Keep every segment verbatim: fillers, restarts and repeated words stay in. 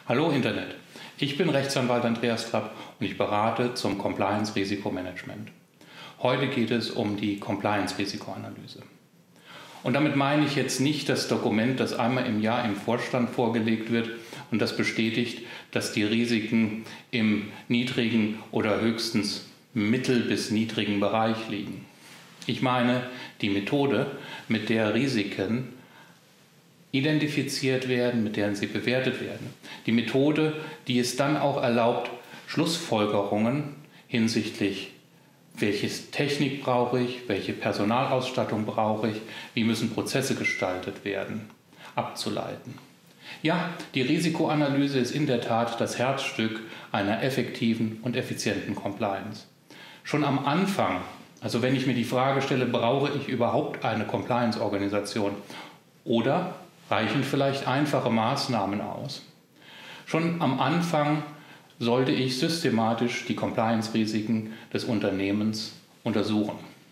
Hallo Internet, ich bin Rechtsanwalt Andreas Trapp und ich berate zum Compliance-Risikomanagement. Heute geht es um die Compliance-Risikoanalyse. Und damit meine ich jetzt nicht das Dokument, das einmal im Jahr im Vorstand vorgelegt wird und das bestätigt, dass die Risiken im niedrigen oder höchstens mittel- bis niedrigen Bereich liegen. Ich meine die Methode, mit der Risiken identifiziert werden, mit deren sie bewertet werden. Die Methode, die es dann auch erlaubt, Schlussfolgerungen hinsichtlich, welche Technik brauche ich, welche Personalausstattung brauche ich, wie müssen Prozesse gestaltet werden, abzuleiten. Ja, die Risikoanalyse ist in der Tat das Herzstück einer effektiven und effizienten Compliance. Schon am Anfang, also wenn ich mir die Frage stelle, brauche ich überhaupt eine Compliance-Organisation oder reichen vielleicht einfache Maßnahmen aus? Schon am Anfang sollte ich systematisch die Compliance-Risiken des Unternehmens untersuchen.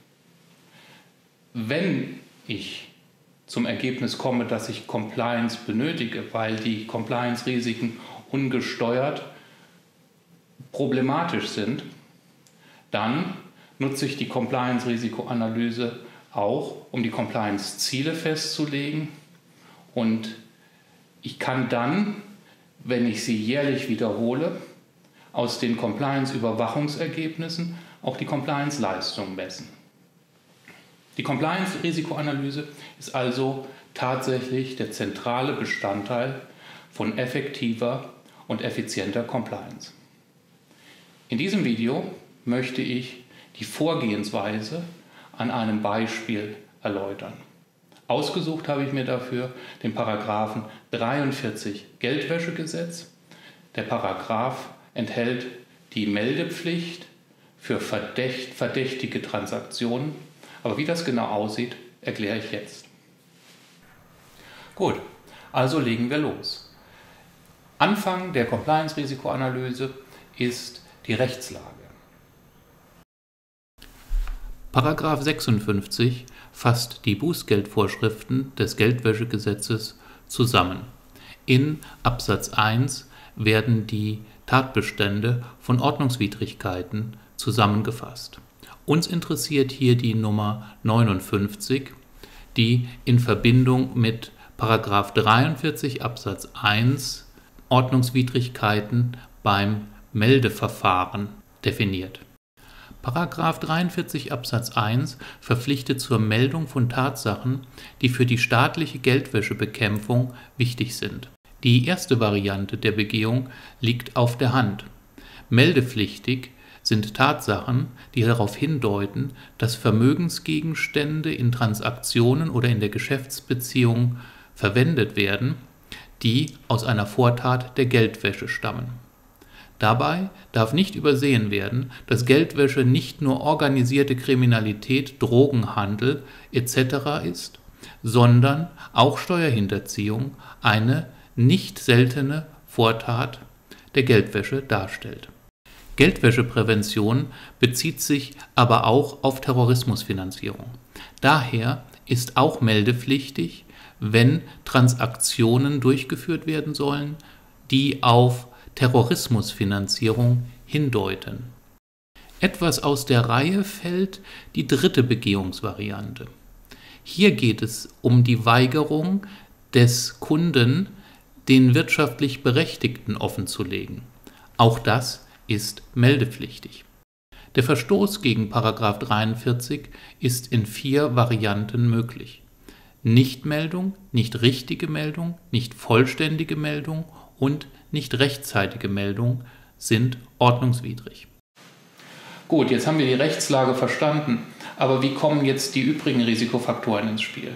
Wenn ich zum Ergebnis komme, dass ich Compliance benötige, weil die Compliance-Risiken ungesteuert problematisch sind, dann nutze ich die Compliance-Risikoanalyse auch, um die Compliance-Ziele festzulegen. Und ich kann dann, wenn ich sie jährlich wiederhole, aus den Compliance-Überwachungsergebnissen auch die Compliance-Leistung messen. Die Compliance-Risikoanalyse ist also tatsächlich der zentrale Bestandteil von effektiver und effizienter Compliance. In diesem Video möchte ich die Vorgehensweise an einem Beispiel erläutern. Ausgesucht habe ich mir dafür den Paragraphen dreiundvierzig Geldwäschegesetz. Der Paragraph enthält die Meldepflicht für verdächt, verdächtige Transaktionen. Aber wie das genau aussieht, erkläre ich jetzt. Gut, also legen wir los. Anfang der Compliance-Risikoanalyse ist die Rechtslage. Paragraph sechsundfünfzig fasst die Bußgeldvorschriften des Geldwäschegesetzes zusammen. In Absatz eins werden die Tatbestände von Ordnungswidrigkeiten zusammengefasst. Uns interessiert hier die Nummer neunundfünfzig, die in Verbindung mit Paragraph dreiundvierzig Absatz eins Ordnungswidrigkeiten beim Meldeverfahren definiert. Paragraph dreiundvierzig Absatz eins verpflichtet zur Meldung von Tatsachen, die für die staatliche Geldwäschebekämpfung wichtig sind. Die erste Variante der Begehung liegt auf der Hand. Meldepflichtig sind Tatsachen, die darauf hindeuten, dass Vermögensgegenstände in Transaktionen oder in der Geschäftsbeziehung verwendet werden, die aus einer Vortat der Geldwäsche stammen. Dabei darf nicht übersehen werden, dass Geldwäsche nicht nur organisierte Kriminalität, Drogenhandel et cetera ist, sondern auch Steuerhinterziehung eine nicht seltene Vortat der Geldwäsche darstellt. Geldwäscheprävention bezieht sich aber auch auf Terrorismusfinanzierung. Daher ist auch meldepflichtig, wenn Transaktionen durchgeführt werden sollen, die auf Terrorismusfinanzierung hindeuten. Etwas aus der Reihe fällt die dritte Begehungsvariante. Hier geht es um die Weigerung des Kunden, den wirtschaftlich Berechtigten offenzulegen. Auch das ist meldepflichtig. Der Verstoß gegen Paragraph dreiundvierzig ist in vier Varianten möglich. Nichtmeldung, nicht richtige Meldung, nicht vollständige Meldung und nicht rechtzeitige Meldung sind ordnungswidrig. Gut, jetzt haben wir die Rechtslage verstanden, aber wie kommen jetzt die übrigen Risikofaktoren ins Spiel?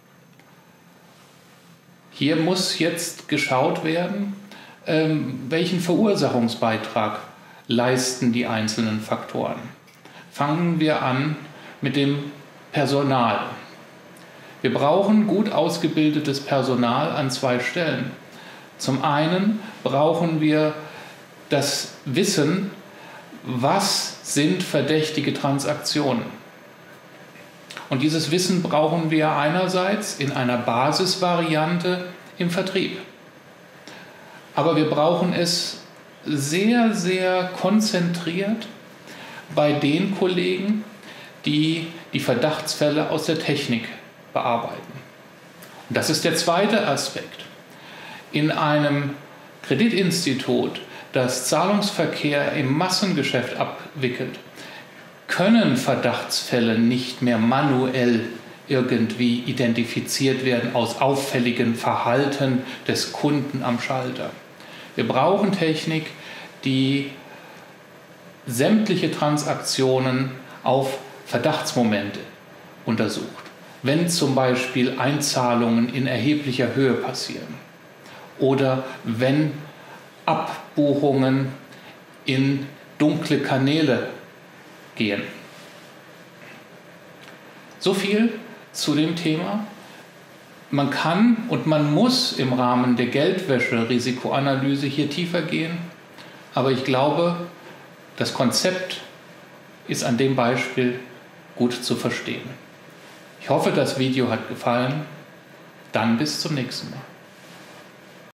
Hier muss jetzt geschaut werden, ähm, welchen Verursachungsbeitrag leisten die einzelnen Faktoren. Fangen wir an mit dem Personal. Wir brauchen gut ausgebildetes Personal an zwei Stellen. Zum einen brauchen wir das Wissen, was sind verdächtige Transaktionen. Und dieses Wissen brauchen wir einerseits in einer Basisvariante im Vertrieb. Aber wir brauchen es sehr, sehr konzentriert bei den Kollegen, die die Verdachtsfälle aus der Technik bearbeiten. Und das ist der zweite Aspekt. In einem Kreditinstitut, das Zahlungsverkehr im Massengeschäft abwickelt, können Verdachtsfälle nicht mehr manuell irgendwie identifiziert werden aus auffälligem Verhalten des Kunden am Schalter. Wir brauchen Technik, die sämtliche Transaktionen auf Verdachtsmomente untersucht. Wenn zum Beispiel Einzahlungen in erheblicher Höhe passieren oder wenn Abbuchungen in dunkle Kanäle gehen. So viel zu dem Thema. Man kann und man muss im Rahmen der Geldwäsche-Risikoanalyse hier tiefer gehen, aber ich glaube, das Konzept ist an dem Beispiel gut zu verstehen. Ich hoffe, das Video hat gefallen. Dann bis zum nächsten Mal.